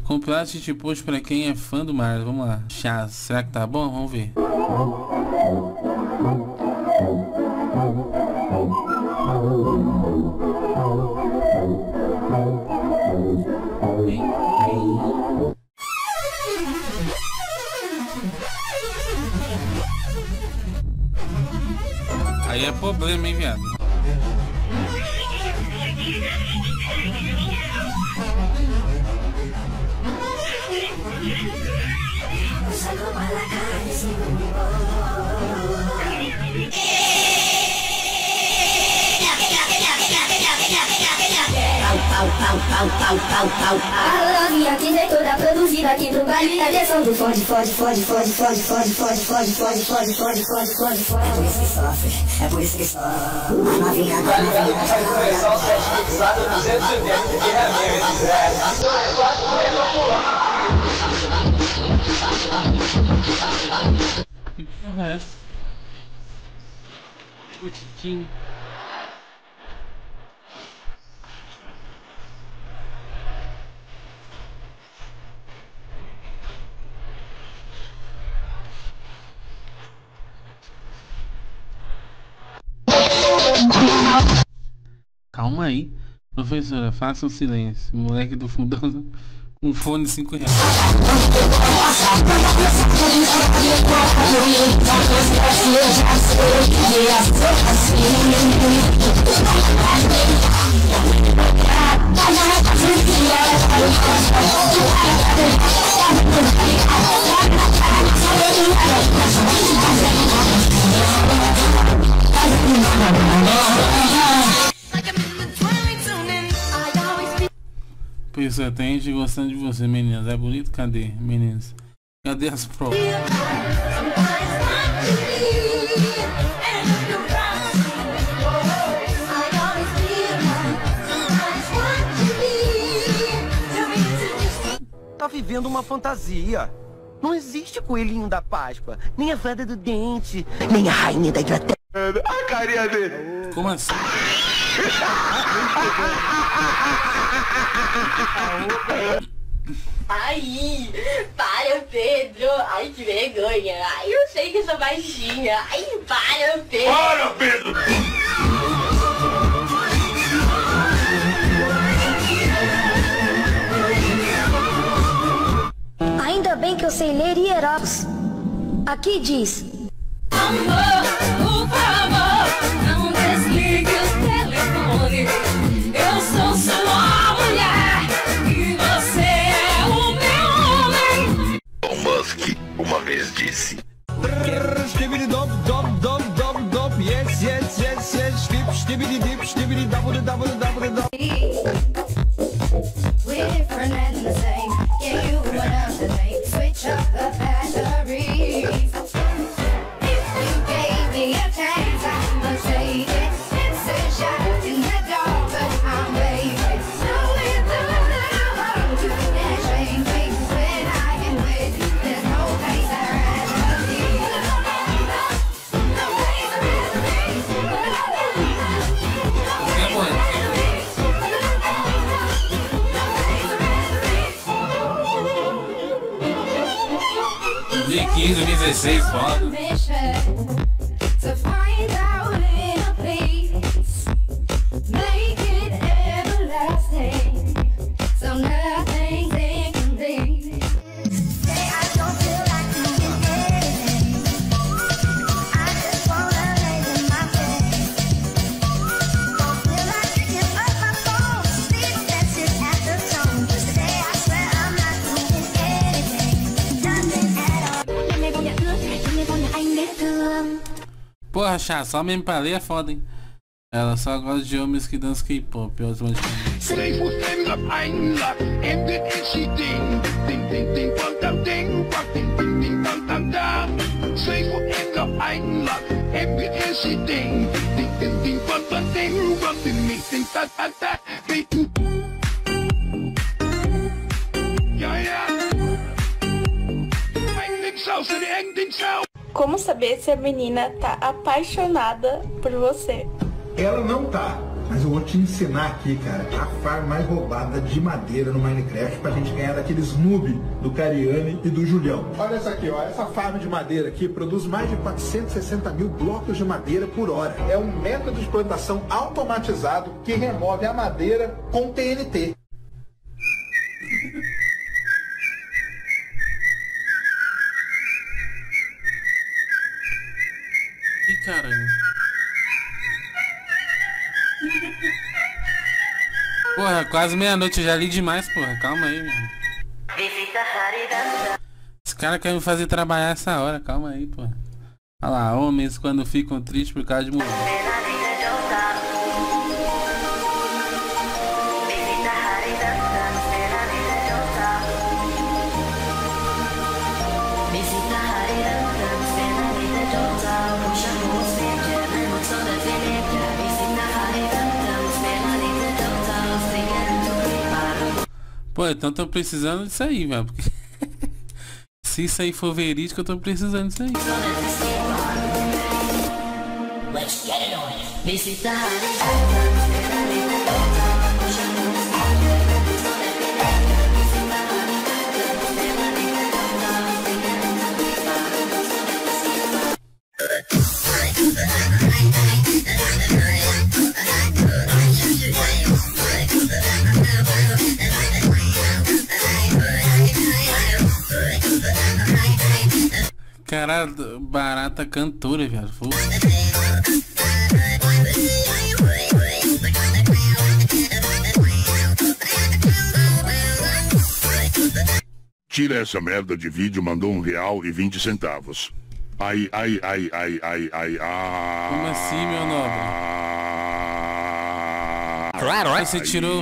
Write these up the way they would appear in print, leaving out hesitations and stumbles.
Compilado de post pra quem é fã do Mars. Vamos lá. Chá, será que tá bom? Vamos ver. Aí é problema, hein, viado? A novinha que vem toda produzida aqui pro baile. A versão do fode. É por isso que sofre, é por isso que sofre. A novinha Sabe 280 que remédio, Que porra é essa? Putinho. Calma aí, professora, faça um silêncio. Moleque do fundão com fone de R$5. Professora, tem gente gostando de você, meninas. É bonito? Cadê, meninas? Cadê as provas? Tá vivendo uma fantasia. Não existe coelhinho da Páscoa, nem a fada do dente, nem a rainha da Inglaterra. A carinha dele. Como assim? Ai, para, Pedro. Ai, que vergonha. Ai, eu sei que sou baixinha. Ai, para, Pedro. Para, Pedro! Ainda bem que eu sei ler hieróglifos. Aqui diz: Amor, por favor, não desligue o telefone. Eu sou sua mulher e você é o meu homem. Elon Musk uma vez disse: We're different and the same. Yeah, you and I'm the same. Switch up the batteries. If you gave me a chance, I must take it. It's a shot in the dark, but I'm waiting. Slowly through the hour to that change me. When I am with you, there's no place I'd rather be. No place I'd rather be. De 15, 2016, foda. To find out in a place, make it everlasting, so nothing's incomplete. Say I don't feel like doing anything. I just wanna lay in my bed. Don't feel like picking up my phone. Leave message at the tone. Today I swear I'm not doing anything. Nothing at all. Em con nhận nước, em con nhận anh biết thương. Porra, chá, só mesmo pra ler é foda, hein? Ela só gosta de homens que dançam K-pop. Sei fuldstændig opregnet, intet incident. Ding, ding, ding, bang, dang, ding, bang, ding, ding, ding, bang, dang, dang. Sei fuldstændig opregnet, intet incident. Ding, ding, ding, bang, dang, ding, bang, ding, ding, ding, da, da, da. Ja, ja. Ingenting så det er ingenting så. Como saber se a menina tá apaixonada por você? Ela não tá. Mas eu vou te ensinar aqui, cara, a farm mais roubada de madeira no Minecraft pra gente ganhar daqueles noob do Cariani e do Julião. Olha essa aqui, ó. Essa farm de madeira aqui produz mais de 460 mil blocos de madeira por hora. É um método de plantação automatizado que remove a madeira com TNT. Ih, caralho. Porra, quase meia-noite, eu já li demais, porra. Calma aí, mano. Esse cara quer me fazer trabalhar essa hora, calma aí, porra. Olha lá, homens quando ficam tristes por causa de mulher. Pô, então tô precisando disso aí, velho. Porque se isso aí for verídico, eu tô precisando disso aí. Caralho, barata cantora, viado. Tira essa merda de vídeo, mandou R$1,20. Ai, ai, ai, ai, ai, ai, ai. Como assim, meu nobre? Claro, você tirou.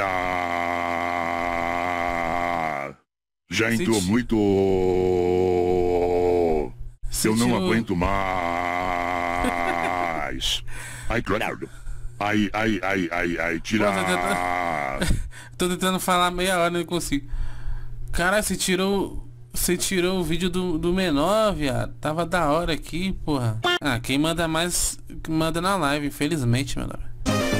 Tirar. Já Você entrou muito. Eu não tirou. aguento mais. Ai, claro. Ai, ai, ai, ai, ai, tirar. Tô tentando falar meia hora, não consigo. Cara, você tirou o vídeo do menor, viado. Tava da hora aqui, porra. Ah, quem manda mais, manda na live, infelizmente, meu nome.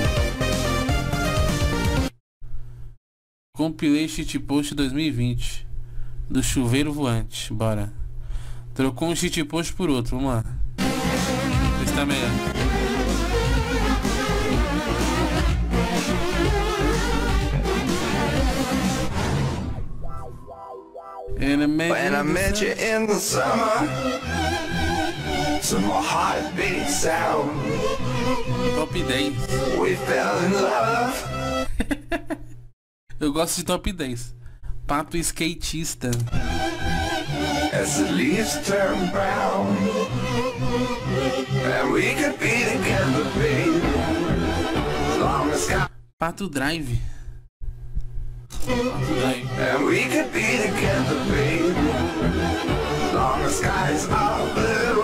Compilei shitpost 2020 do chuveiro voante, bora. Trocou um shitpost por outro, vamos lá. Vê se tá melhor. When I met you in the summer, to my heartbeat sound, top 10. We fell in love. Eu gosto de top 10. Pato skatista. As the leaves turn brown, and we could be together, baby. Long as Pato Drive. And we could be together, baby. Long as skies are blue.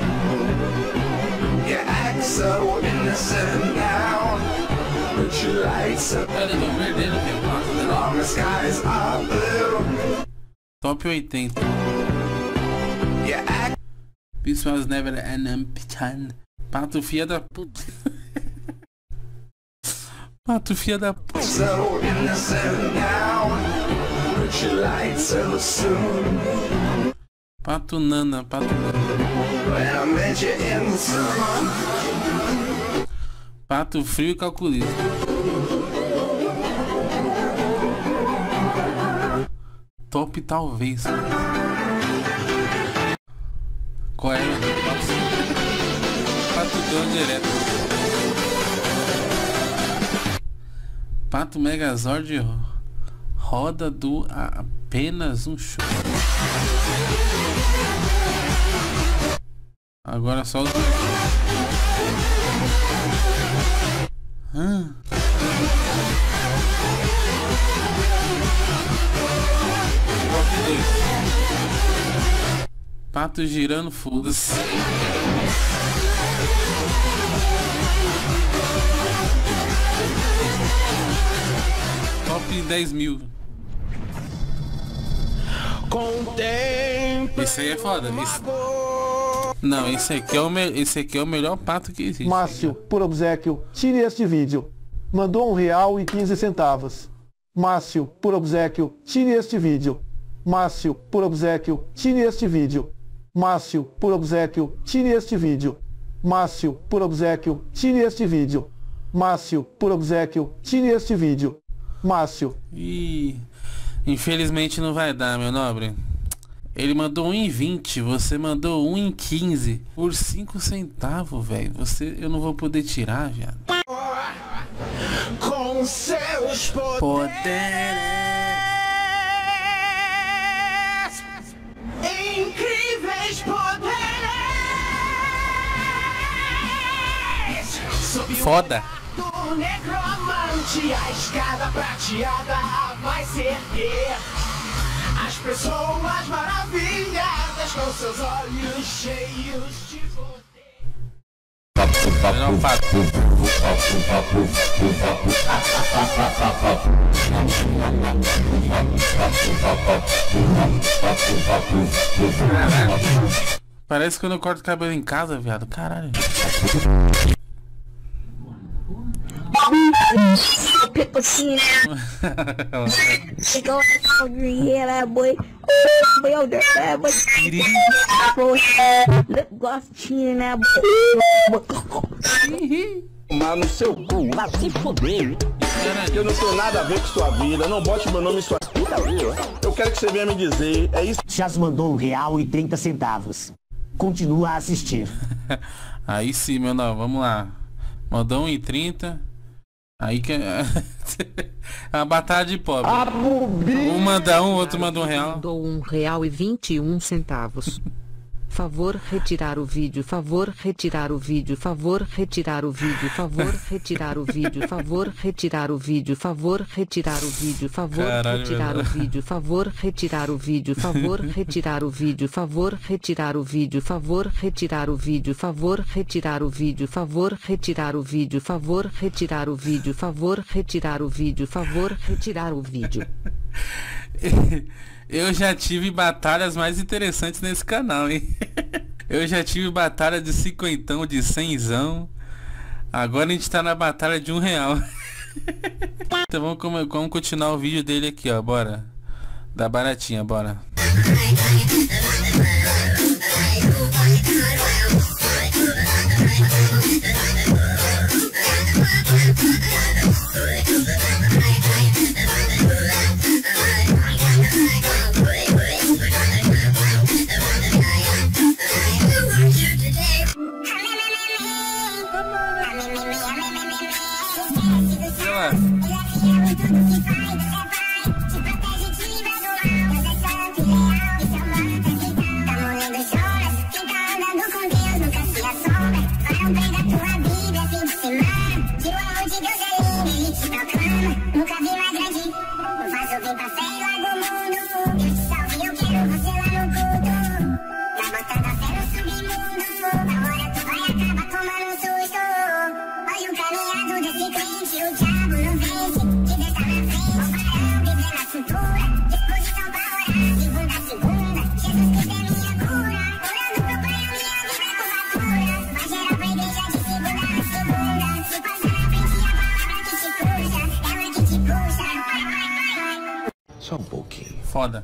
You act so innocent now, but your lights up. Long as skies are blue. Top 80. You act. This was never an ambition. Pato filha da puta. Pato filha da puta. So innocent now, but you lied so soon. Pato Nana, Pato Nana. When I met you in the summer. Pato frio e calculista. Top talvez. Qual é? Pato dono direto. Pato Megazord roda do apenas um show. Agora só os Pato girando, foda-se. Top 10.000. Esse aí é foda. Não, esse aqui é o melhor pato que existe. Márcio, por obséquio, tire este vídeo. Mandou R$1,15. Márcio, por obséquio, tire este vídeo. Márcio, por obséquio, tire este vídeo. Márcio, por obséquio, tire este vídeo. Márcio, por obséquio, tire este vídeo. Márcio, por obséquio, tire este vídeo. Márcio. Ih, infelizmente não vai dar, meu nobre. Ele mandou 1,20, você mandou 1,15 por 5 centavos, velho. Eu não vou poder tirar, viado. Com seus Poderes. incríveis poderes. Foda. Do necromante, a escada prateada vai se erguer. As pessoas maravilhadas com seus olhos cheios de poder. Melhor pato. Parece quando eu corto o cabelo em casa, viado. Caralho. Mas no seu cu, vai se foder. Eu não tenho nada a ver com sua vida. Não bote meu nome em sua puta vida. Eu quero que você venha me dizer. É isso. Já mandou R$1,30. Continua a assistir. Aí sim, meu não, vamos lá. Mandou 1,30. Aí que é a batalha de pobre. Um manda um, outro manda R$1. Mandou R$1,21. Favor retirar o vídeo, favor retirar o vídeo, favor retirar o vídeo, favor retirar o vídeo, favor retirar o vídeo, favor retirar o vídeo, favor retirar o vídeo, favor retirar o vídeo, favor retirar o vídeo, favor retirar o vídeo, favor retirar o vídeo, favor retirar o vídeo, favor retirar o vídeo, favor retirar o vídeo, favor retirar o vídeo, favor retirar o vídeo. Eu já tive batalhas mais interessantes nesse canal, hein? Eu já tive batalha de 50, de 100. Agora a gente tá na batalha de R$1. Então vamos continuar o vídeo dele aqui, ó. Bora. Da baratinha, bora. Só um pouquinho. Foda.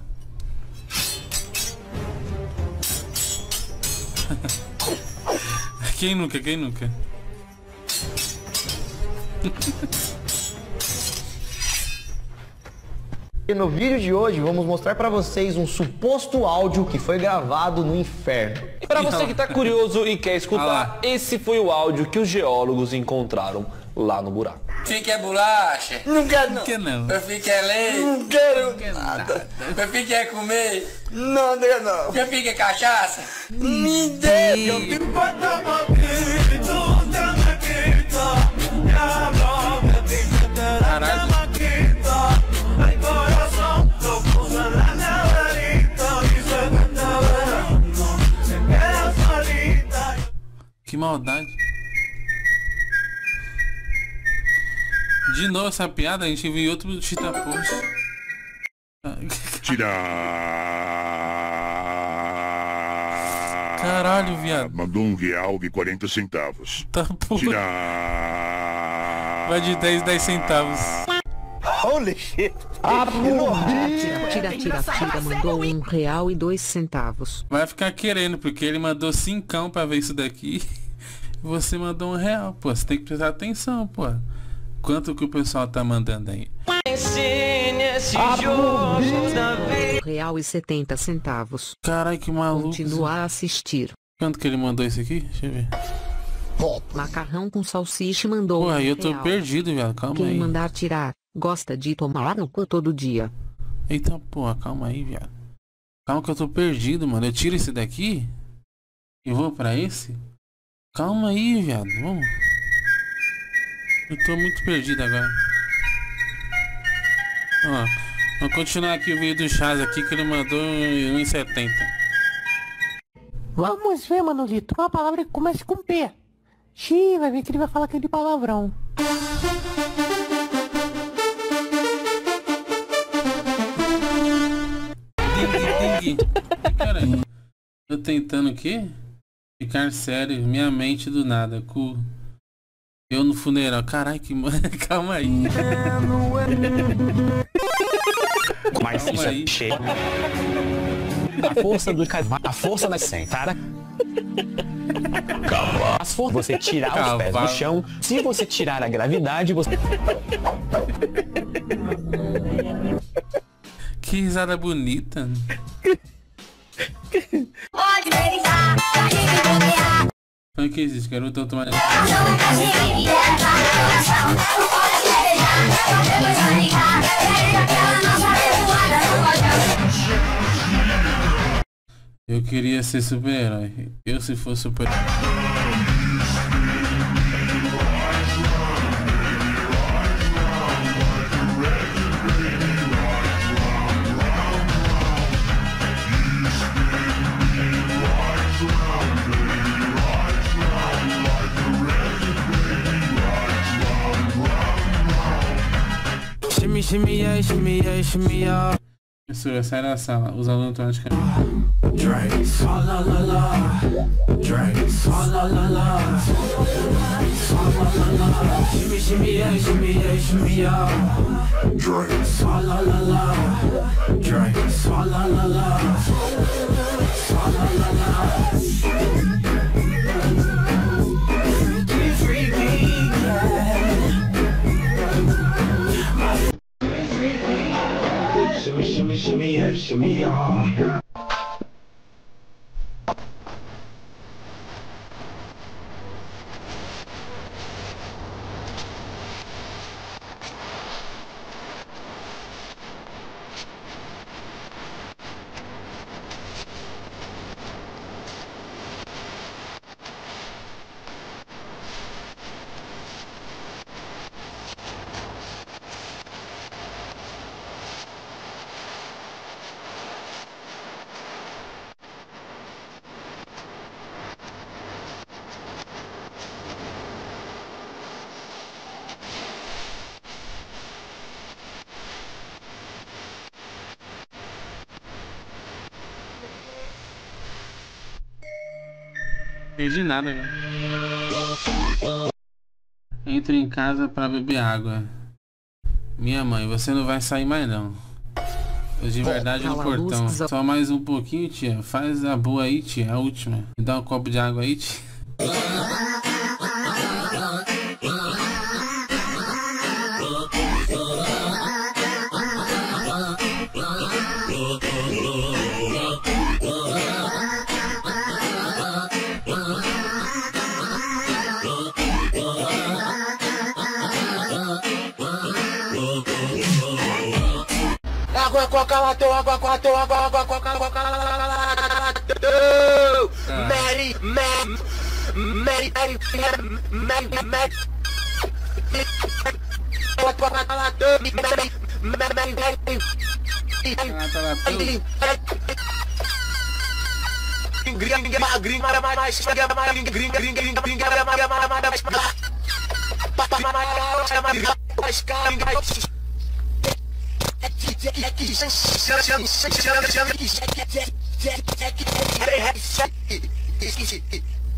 Quem nunca? Quem nunca? E no vídeo de hoje vamos mostrar pra vocês um suposto áudio que foi gravado no inferno. E pra você que tá curioso e quer escutar, esse foi o áudio que os geólogos encontraram lá no buraco. Você quer bolacha? Não quero não. Que não? Meu filho quer leite? Não quero nada. Meu filho quer comer? Não, não, não. Meu filho quer cachaça? Me dê. Caralho. Que maldade. De novo essa piada, a gente viu outro Cheetah Post. Caralho, viado. viado. Mandou R$1,40. Tá porra. Vai de 10 centavos. Holy shit. Tira, mandou R$1,02. Vai ficar querendo, porque ele mandou 5 pra ver isso daqui. E você mandou R$1. Pô, você tem que prestar atenção, pô. Quanto que o pessoal tá mandando aí? R$1,70. Caralho, que maluco. Continua a assistir. Quanto que ele mandou isso aqui? Deixa eu ver. Macarrão com salsicha mandou. Pô, aí eu tô perdido, velho. Calma aí. Quem mandar tirar, gosta de tomar no cu todo dia. Eita porra, calma aí, viado. Calma que eu tô perdido, mano. Eu tiro esse daqui e vou pra esse. Calma aí, viado. Vamos. Eu tô muito perdido agora. Ó, vamos continuar aqui o vídeo do Chaz aqui que ele mandou R$1,70. Vamos ver, Manolito. Uma palavra que começa com P. Xiii, vai ver que ele vai falar aquele palavrão. Ding. Caralho. Tô tentando o quê? Ficar sério. Minha mente do nada. Cu. Eu no funeral. Caralho, que... Calma aí. Mas calma isso aí. é cheio. A força do cavalo. A força da sentada. As forças você tirar os pés do chão. Se você tirar a gravidade, você... Que risada bonita. Pode beijar, pode bobear. Foi que existe, garoto automático. Eu queria ser super-herói. Eu se fosse super-herói. Shimmy yeah, shimmy yeah, shimmy yeah. Professora, sai da sala. Os alunos estão de caminho. Drinks, la la la. Drinks, la la la. Shimmy yeah, shimmy yeah, shimmy yeah. Drinks, la la la. Drinks, la la la. Shimmy yeah, shimmy yeah. Entendi nada, né? Entro em casa pra beber água. Minha mãe, você não vai sair mais não. Eu de verdade no portão. Só mais um pouquinho, tia. Faz a boa aí, tia. A última. Me dá um copo de água aí, tia. Água, coca, lateu, água, coca, água, coca, Mary,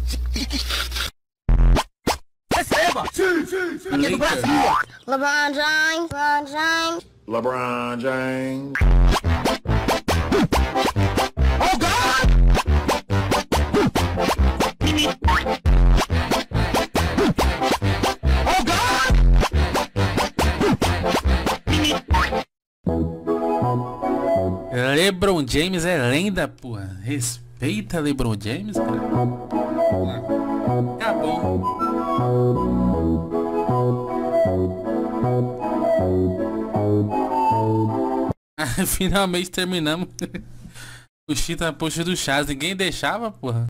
Receba! Aqui do Brasil! LeBron James, LeBron James. Oh, God! Oh, God! LeBron James é lenda, porra. Respeita LeBron James, cara. Acabou. Finalmente terminamos o Chita Post do Chaz. Ninguém deixava, porra.